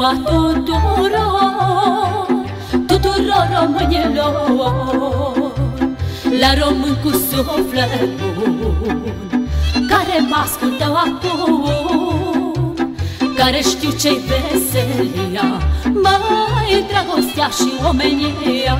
ziua tuturor, tuturor românilor, la român cu suflet bun, care mă ascultă acum, care știu ce-i veselia, mai dragostea și omenia.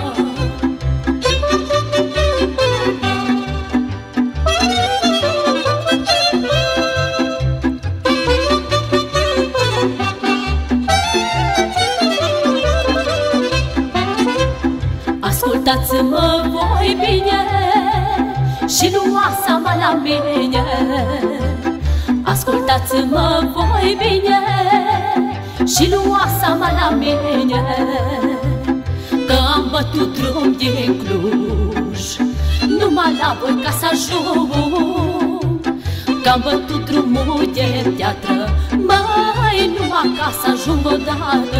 Ascultați-mă voi bine și luați-mă la mine. Ascultați-mă voi bine și luați-mă la mine, că am bătut drum din Cluj numai la voi ca să ajung, că am bătut drumul de teatră mai numai ca să ajung odată.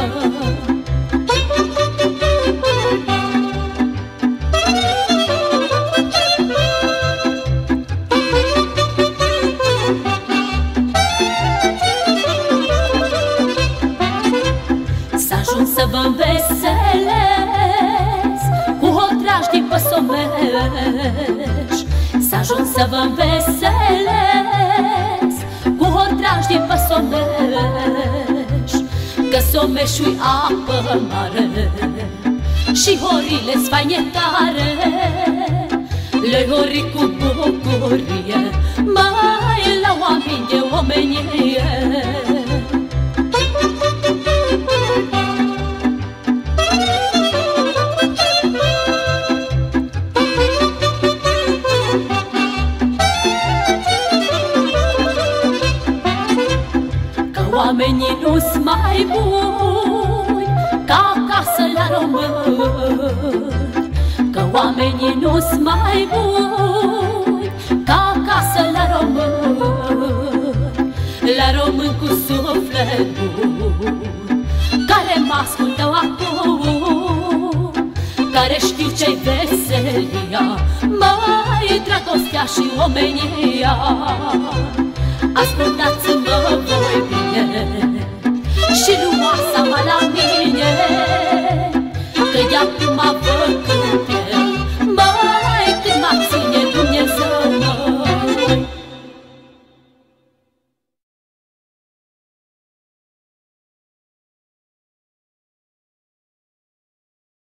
Să vă înveselesc cu otraj din Păsomeș, să ajung să vă înveselesc cu otraj din Păsomeș, că Someșul-i apă mare și horile-s faine tare, le hori cu bucurie mai la oameni de omenie. Oamenii nu-s mai buni ca acasă la români, că oamenii nu-s mai buni ca acasă la români cu suflet bun, care mă ascultă acum, care știu ce-i veselia, mai dragostea și omenia. Ascultați-mă voi bine